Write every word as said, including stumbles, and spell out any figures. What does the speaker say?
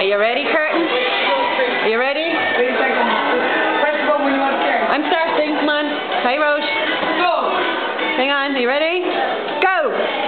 you ready, Curtin? Are you ready? Wait a second. Press the button when you want to start. I'm starting. Come on. Hi, Roche. Go! Hang on. Are you ready? Go!